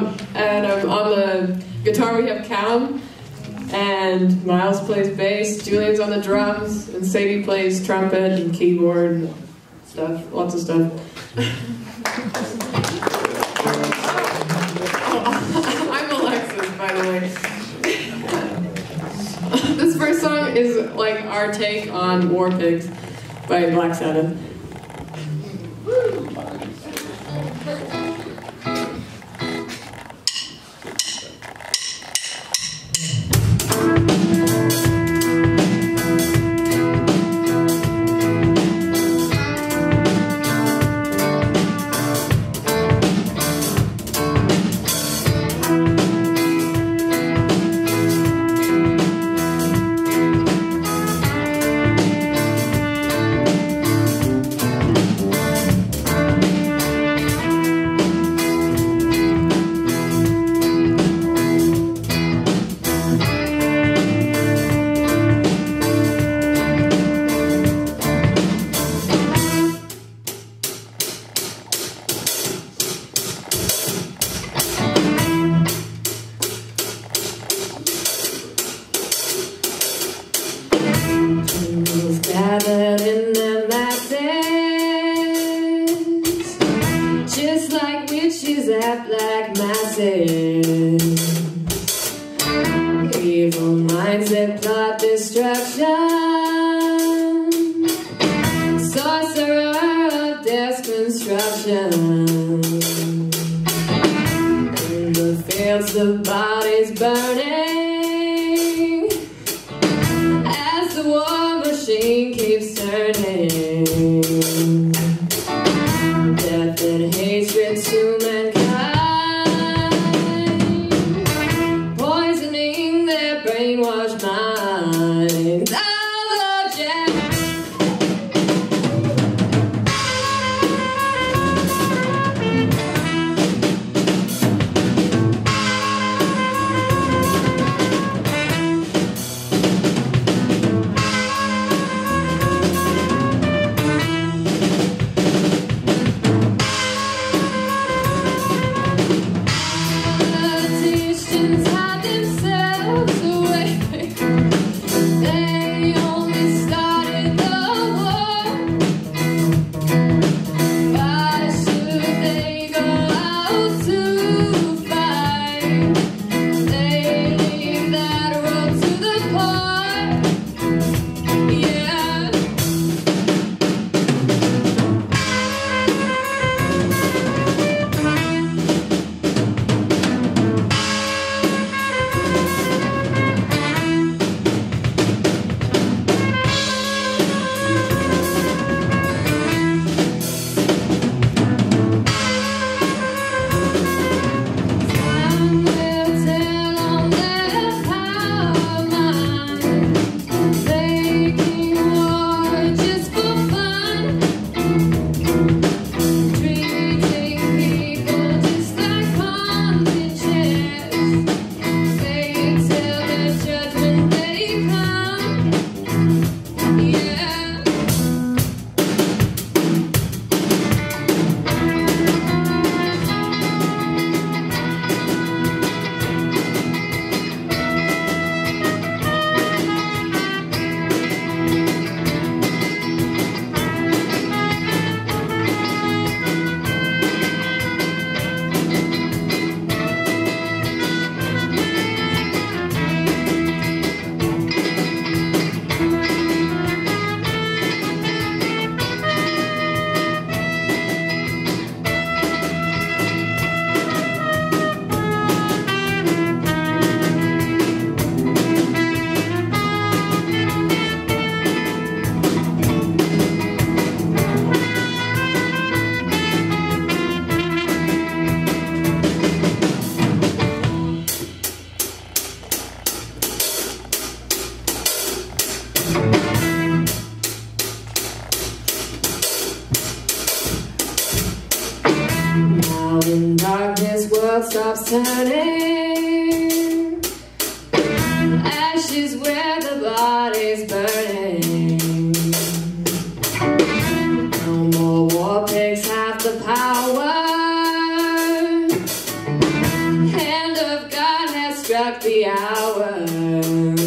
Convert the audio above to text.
And on the guitar we have Callum, and Miles plays bass, Julian's on the drums, and Sadie plays trumpet and keyboard and stuff, lots of stuff. I'm Alexis, by the way. This first song is like our take on War Pigs by Black Sabbath. Gathered in the masses, just like witches at black masses. Evil minds that plot destruction, sorcerer of death's construction. In the fields the bodies burning, as the war machine keeps turning. Death and hatred to mankind, poisoning their brainwashed minds. Oh, Jack. Now in darkness world stops turning, ashes where the body's burning. No more war pigs have the power, struck the hour.